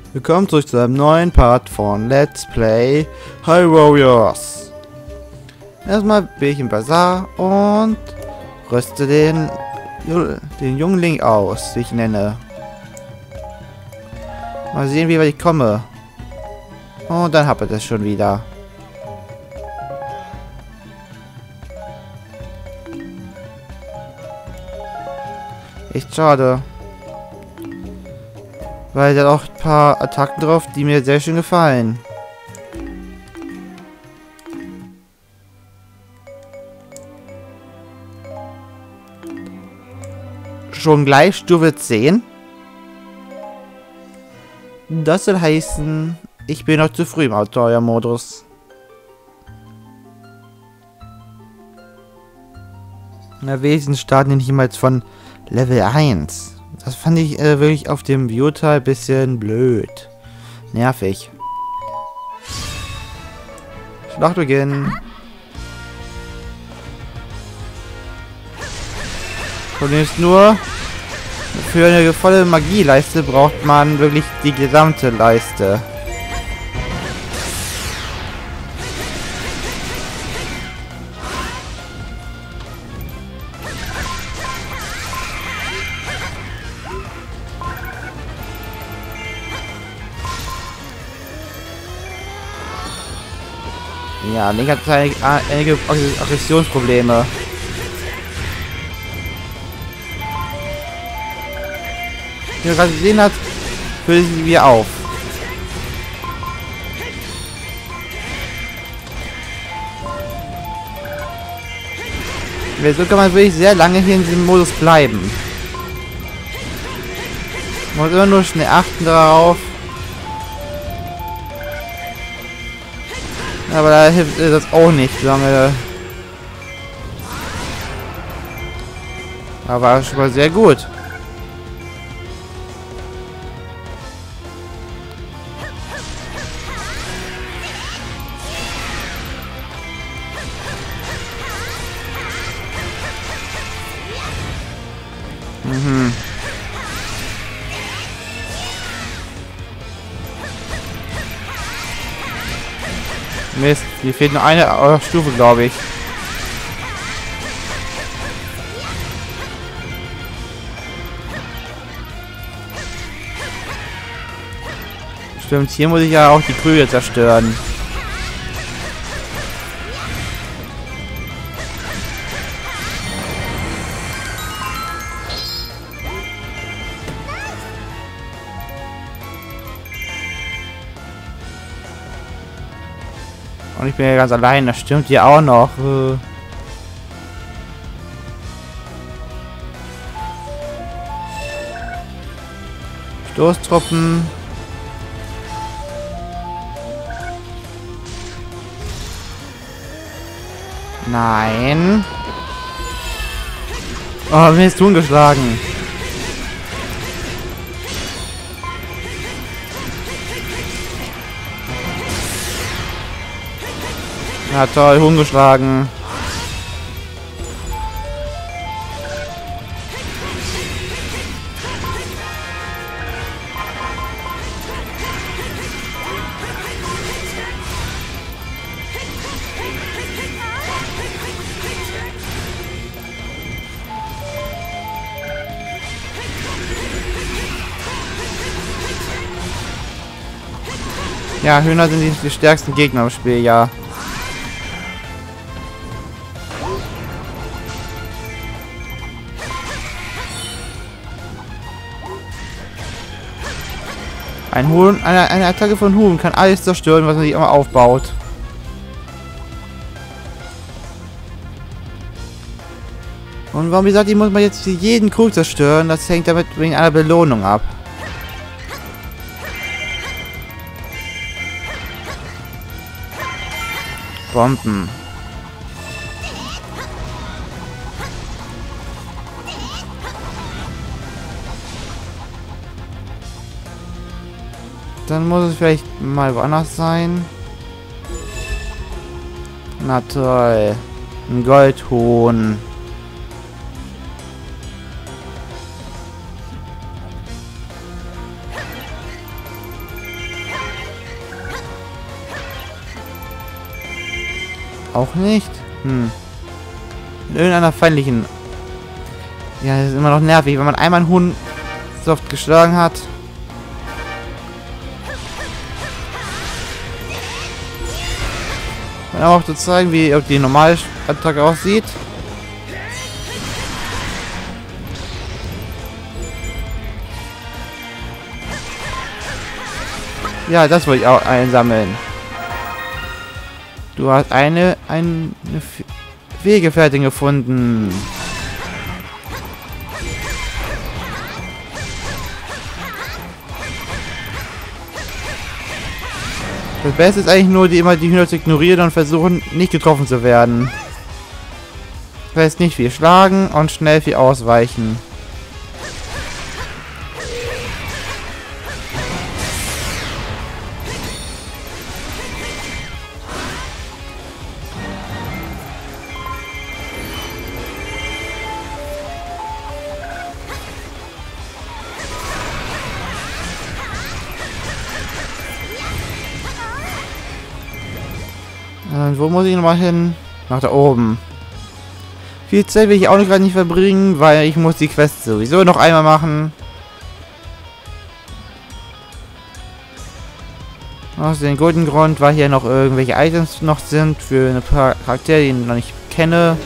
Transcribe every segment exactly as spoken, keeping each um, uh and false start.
Willkommen zurück zu einem neuen Part von Let's Play Hyrule Warriors. Erstmal bin ich im Bazar und rüste den, den Jungling aus, wie ich ihn nenne. Mal sehen, wie weit ich komme. Und dann habe ich das schon wieder. Echt schade. Weil da auch ein paar Attacken drauf, die mir sehr schön gefallen. Schon gleich Stufe zehn? Das soll heißen, ich bin noch zu früh im Abenteuermodus. Na, wesentlich starten die nicht mal von Level eins. Das fand ich äh, wirklich auf dem View-Teil ein bisschen blöd. Nervig. Schlachtbeginn. Problem ist nur, für eine volle Magieleiste braucht man wirklich die gesamte Leiste. Ja, Link hat einige, einige Aggressionsprobleme. Wie man gerade gesehen hat, füllt sie wieder auf. So kann man wirklich sehr lange hier in diesem Modus bleiben. Man muss immer nur schnell achten darauf. Aber da hilft das auch nicht lange. Aber schon mal sehr gut. Mhm. Mist, hier fehlt nur eine äh, Stufe, glaube ich. Stimmt, hier muss ich ja auch die Krüge zerstören. Und ich bin ja ganz allein, das stimmt hier auch noch. Stoßtruppen. Nein. Oh, mir ist ungeschlagen. Na toll, ungeschlagen. Ja, Hühner sind die, die stärksten Gegner im Spiel, ja. Ein Huhn, eine, eine Attacke von Huhn kann alles zerstören, was man sich immer aufbaut. Und warum gesagt, die muss man jetzt jeden Krug zerstören? Das hängt damit wegen einer Belohnung ab. Bomben. Dann muss es vielleicht mal woanders sein. Na toll. Ein Goldhuhn. Auch nicht? Hm. In irgendeiner feindlichen... Ja, das ist immer noch nervig, wenn man einmal einen Huhn so oft geschlagen hat. Und auch zu zeigen, wie die normale Attacke aussieht. Ja, das wollte ich auch einsammeln. Du hast eine, eine Weggefährtin gefunden. Das Beste ist eigentlich nur, die immer die Hühner zu ignorieren und versuchen, nicht getroffen zu werden. Das heißt, nicht viel schlagen und schnell viel ausweichen. Und wo muss ich nochmal hin? Nach da oben. Viel Zeit will ich auch gerade nicht verbringen, weil ich muss die Quest sowieso noch einmal machen. Aus dem guten Grund, weil hier noch irgendwelche Items noch sind für eine paar Charaktere, die ich noch nicht kenne.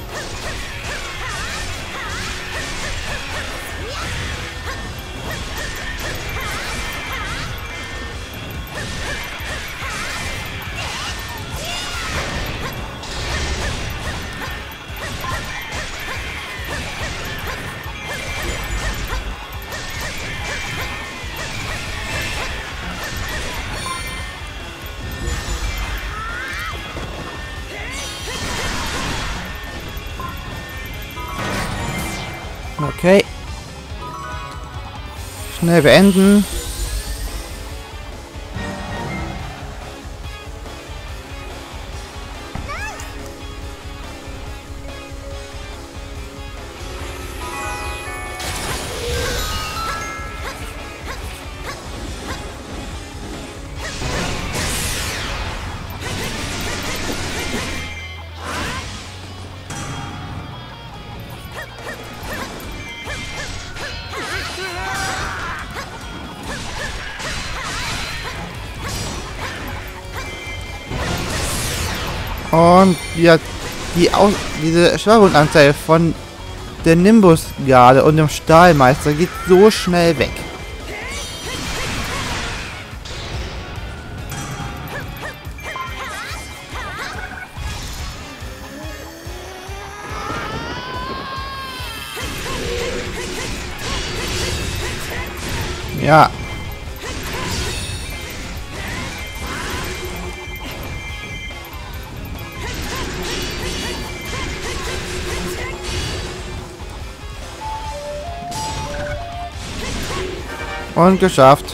Okay. Schnell beenden. Und ja, die Aus diese Schwachpunktanzahl von der Nimbus-Garde und dem Stahlmeister geht so schnell weg. Ja. Und geschafft.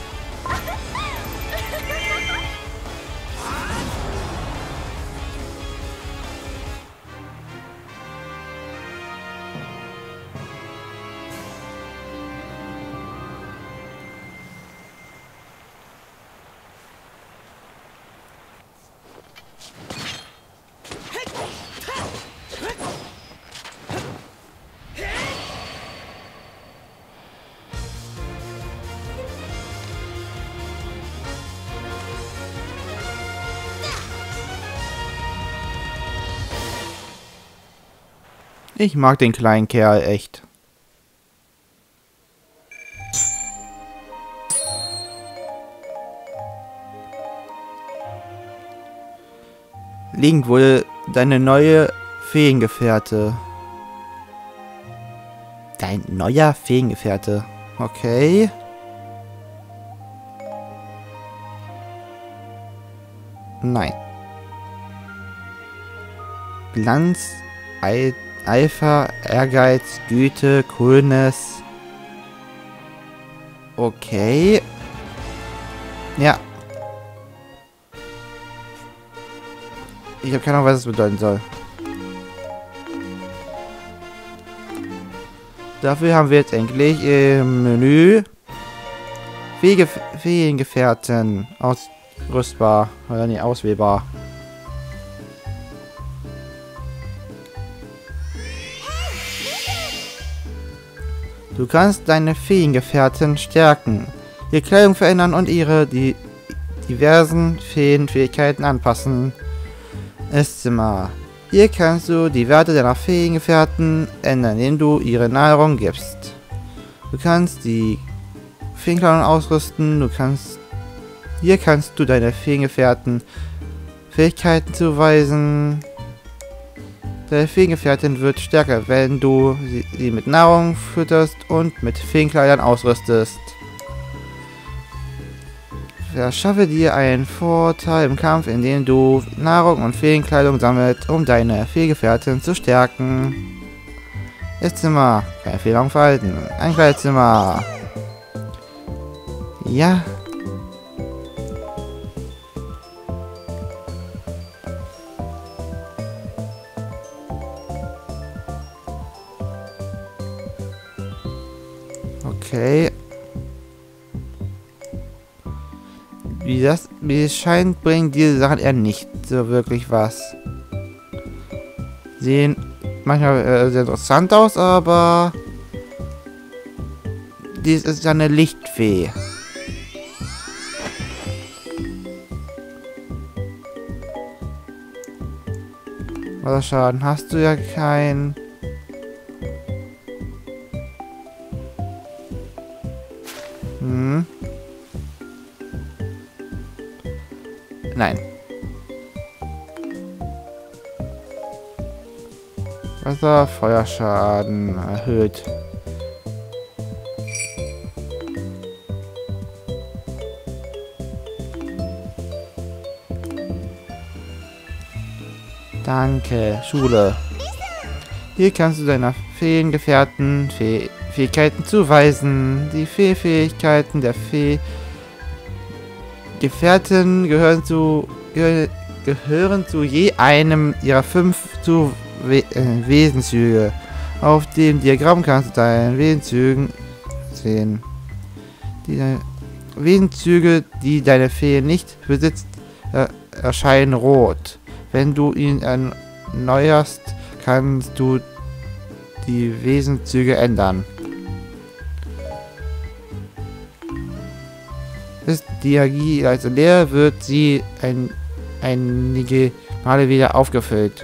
Ich mag den kleinen Kerl echt. Liegt wohl deine neue Feengefährte. Dein neuer Feengefährte. Okay. Nein. Glanz, Ei. Eifer, Ehrgeiz, Güte, Coolness. Okay. Ja. Ich habe keine Ahnung, was es bedeuten soll. Dafür haben wir jetzt endlich im Menü Feengef Feengefährten ausrüstbar. Oder nee, auswählbar. Du kannst deine Feengefährten stärken, ihre Kleidung verändern und ihre die diversen Feenfähigkeiten anpassen. Esszimmer. Hier kannst du die Werte deiner Feengefährten ändern, indem du ihre Nahrung gibst. Du kannst die Feenkleidung ausrüsten, du kannst hier kannst du deine Feengefährten Fähigkeiten zuweisen. Deine Feengefährtin wird stärker, wenn du sie, sie mit Nahrung fütterst und mit Feenkleidern ausrüstest. Verschaffe dir einen Vorteil im Kampf, indem du Nahrung und Feenkleidung sammelst, um deine Feengefährtin zu stärken. Esszimmer. Keine Fehlerung verhalten. Ein Kleidzimmer. Ja. Okay. Wie das, wie es scheint, bringen diese Sachen eher nicht so wirklich was. Sehen manchmal äh, sehr interessant aus, aber dies ist eine Lichtfee. Wasserschaden hast du ja kein. Hm. Nein. Wasser, Feuerschaden erhöht. Danke, Schule. Hier kannst du deiner Feengefährten Fäh Fähigkeiten zuweisen. Die Fee-Fähigkeiten der Fee Gefährten gehören zu gehö gehören zu je einem ihrer fünf zu We äh, Wesenzüge. Auf dem Diagramm kannst du deine Wesenzüge sehen. Die äh, Wesenzüge, die deine Fee nicht besitzt, äh, erscheinen rot. Wenn du ihn erneuerst, kannst du die Wesenzüge ändern. Ist die Energie also leer, wird sie ein, einige Male wieder aufgefüllt.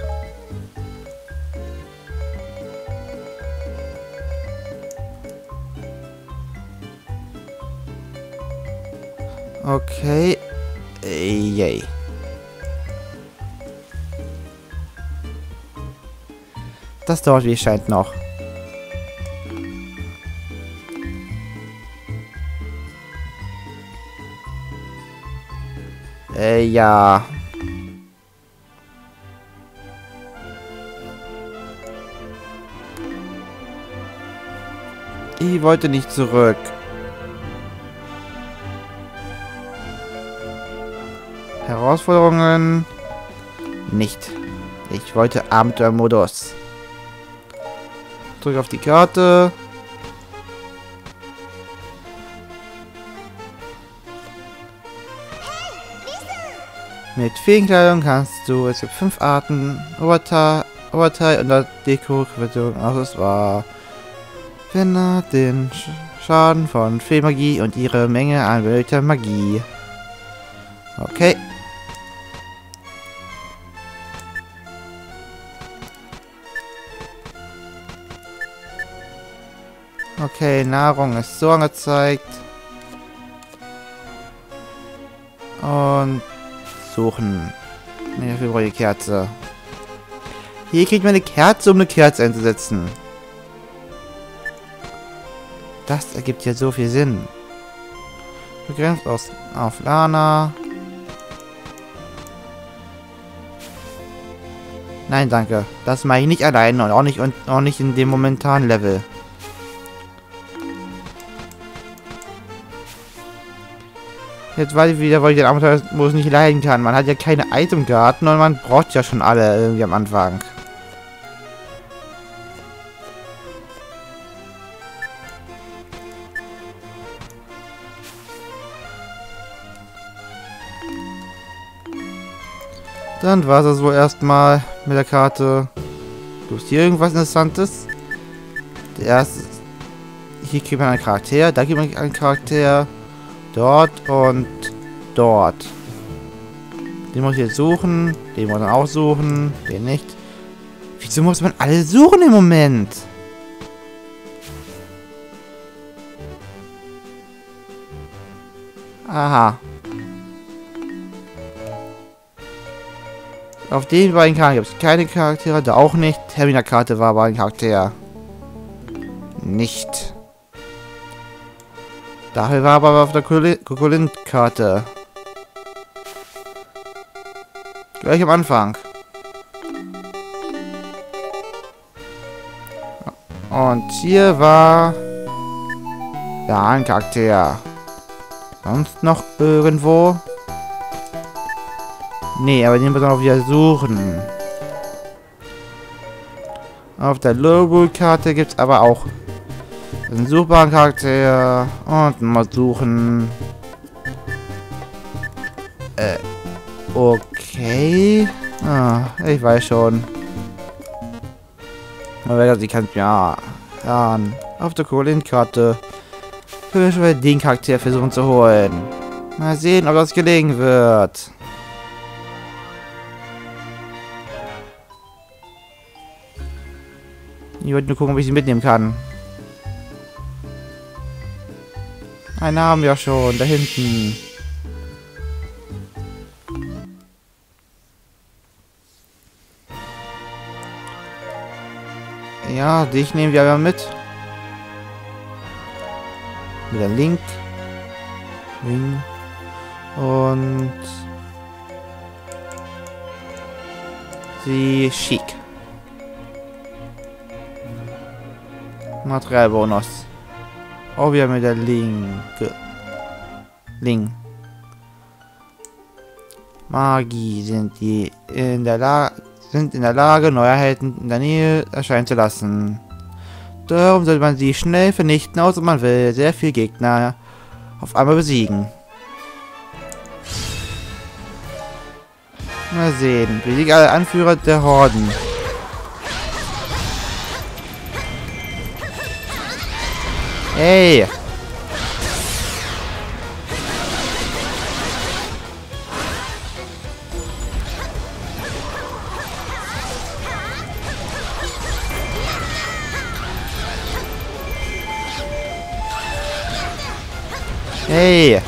Okay. Yay. Das dauert wie es scheint noch. Äh, ja. Ich wollte nicht zurück. Herausforderungen? Nicht. Ich wollte Abenteuermodus. Drück auf die Karte. Mit Feenkleidung kannst du, es gibt fünf Arten, Oberteil, Oberteil und der Deko-Quittung Accessoire. Finde den Schaden von Feenmagie und ihre Menge an benötigter Magie. Okay. Okay, Nahrung ist so angezeigt. Und suchen. Nee, dafür brauche ich eine Kerze. Hier kriegt man eine Kerze, um eine Kerze einzusetzen. Das ergibt ja so viel Sinn. Begrenzt aus, auf Lana. Nein, danke. Das mache ich nicht alleine und auch nicht, und auch nicht in dem momentanen Level. Jetzt weiß ich wieder, weil ich den Abenteuermodus nicht leiden kann. Man hat ja keine Itemkarten und man braucht ja schon alle irgendwie am Anfang. Dann war es wohl erstmal mit der Karte. Du hast hier irgendwas Interessantes? Der erste. hier kriegt man einen Charakter, da gibt man einen Charakter, dort und dort. Den muss ich jetzt suchen, den muss man auch suchen, den nicht. Wieso muss man alle suchen im Moment? Aha. Auf den beiden Karten gibt es keine Charaktere, da auch nicht. Termina-Karte war aber ein Charakter. Nicht. Dafür war aber auf der Kokolint-Karte. Gleich am Anfang. Und hier war... Ja, ein Charakter. Sonst noch irgendwo? Nee, aber den muss man auch wieder suchen. Auf der Logo-Karte gibt es aber auch einen suchbaren Charakter. Und mal suchen. Äh, okay. Ah, ich weiß schon. Aber ich kann ja, ja auf der Kokolint-Karte können wir schon mal den Charakter versuchen zu holen. Mal sehen, ob das gelingen wird. Ich wollte nur gucken, ob ich sie mitnehmen kann. Einen haben wir schon, da hinten. Ja, dich nehmen wir aber mit. Mit dem Link. Link. Und... sie schick. Materialbonus. Oh, wir haben mit der Linke. Link. Magie sind die in der Lage sind in der Lage, Neuheiten in der Nähe erscheinen zu lassen. Darum sollte man sie schnell vernichten, außer man will sehr viel Gegner auf einmal besiegen. Mal sehen. Besiege alle Anführer der Horden. Hey! Hey!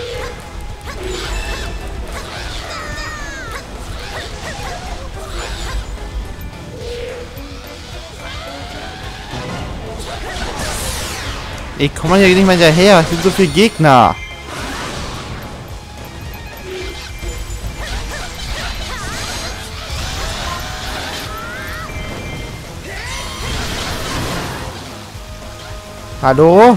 Ich komme hier nicht mehr hinterher. Es sind so viele Gegner. Hallo?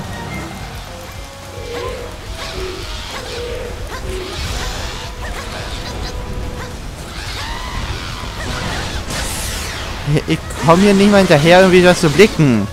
Ich komme hier nicht mehr hinterher, irgendwie was zu blicken.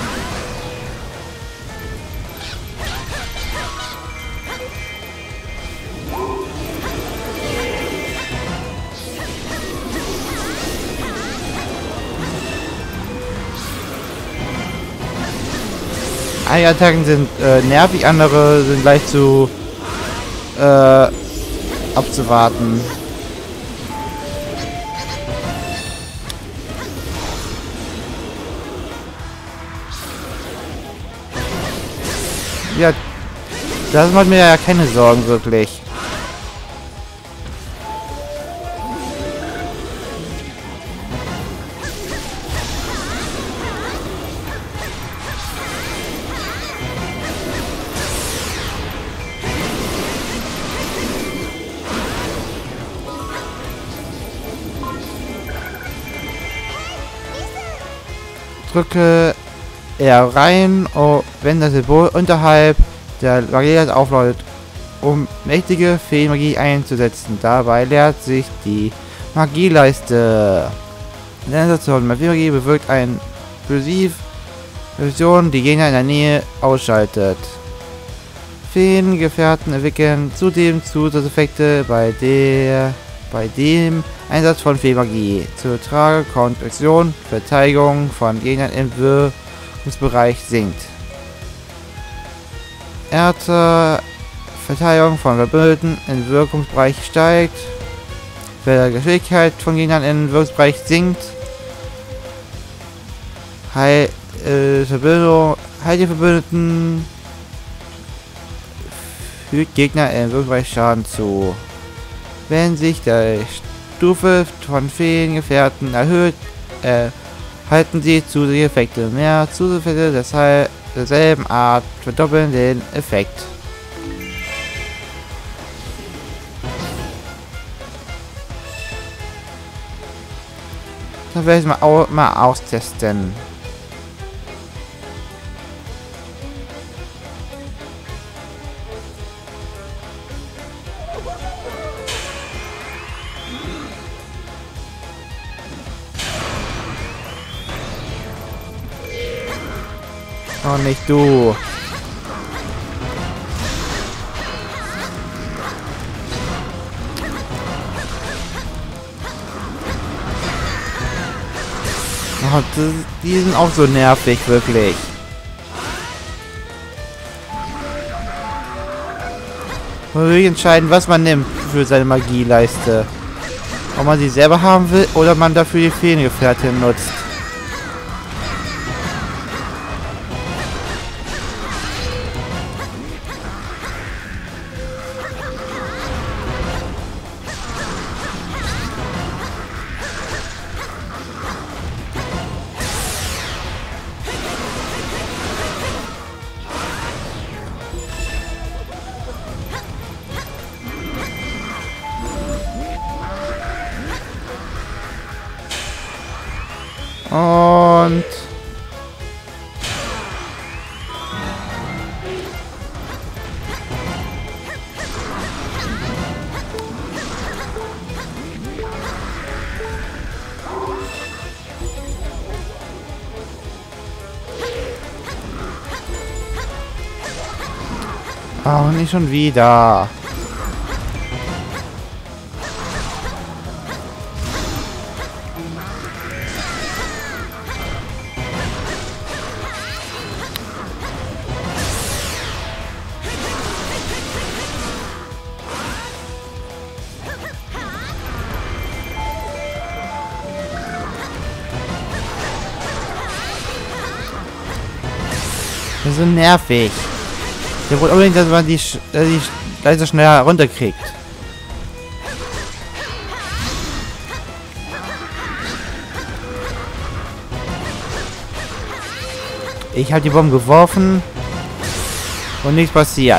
Einige Attacken sind äh, nervig, andere sind leicht zu äh, abzuwarten. Ja, das macht mir ja keine Sorgen, wirklich. Drücke R rein, oh, wenn das Symbol unterhalb der Barriere aufläuft, um mächtige Feenmagie einzusetzen. Dabei leert sich die Magieleiste. Die Sensation mit Feenmagie bewirkt eine Explosiv-Version, die Gegner in der Nähe ausschaltet. Feengefährten entwickeln zudem Zusatzeffekte bei der bei dem Einsatz von Feenmagie. Zur Trage kommt Aktion, Verteidigung von Gegnern im Wirkungsbereich sinkt. Erte. Verteidigung von Verbündeten im Wirkungsbereich steigt. Die Geschwindigkeit von Gegnern im Wirkungsbereich sinkt. Heil, äh, Verbündung, Heil die Verbündeten. Fügt Gegner im Wirkungsbereich Schaden zu. Wenn sich der Stufe von Feengefährten erhöht, äh, halten sie zusätzliche Effekte. Mehr Zusatzeffekte deshalb derselben Art verdoppeln den Effekt. Das werde ich mal, au mal austesten. Oh, nicht du. Oh, das, die sind auch so nervig, wirklich. Man will entscheiden, was man nimmt für seine Magieleiste. Ob man sie selber haben will oder man dafür die Feengefährtin nutzt. Und oh, nicht schon wieder. Das ist so nervig. Der wollte unbedingt, dass man die, Sch äh, die Leiter schneller runterkriegt. Ich habe die Bombe geworfen und nichts passiert.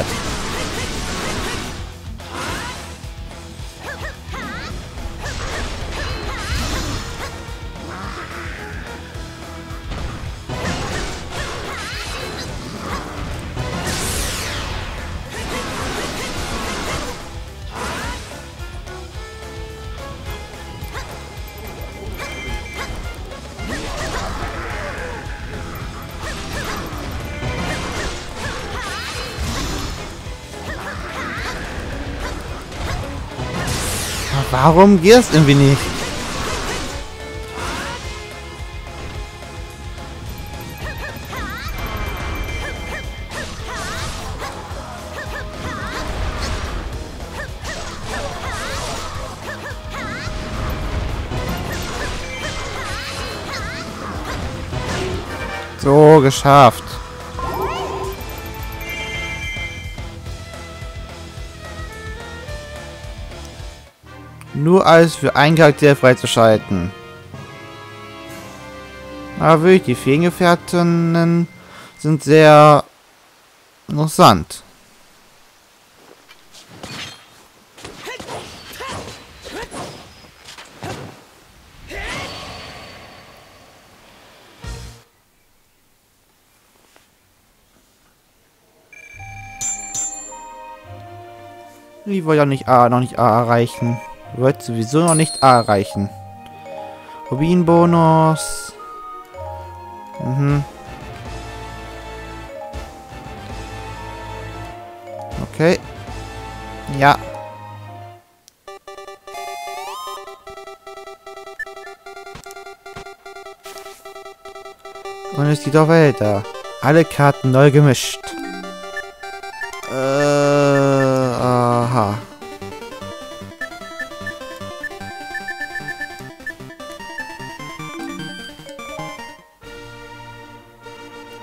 Warum geht es irgendwie nicht? So, geschafft. Nur alles für einen Charakter freizuschalten. Aber wirklich, die Feengefährtinnen sind sehr interessant. Ich wollte ja nicht A, noch nicht A erreichen. Ich wollte sowieso noch nicht A erreichen. Rubinbonus. Mhm. Okay. Ja. Und es geht auch weiter. Alle Karten neu gemischt.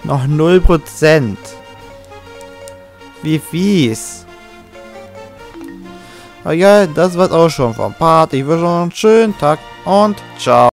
Noch null Prozent. Wie fies. Aber ja, das war's auch schon vom Part. Ich wünsche euch einen schönen Tag und ciao.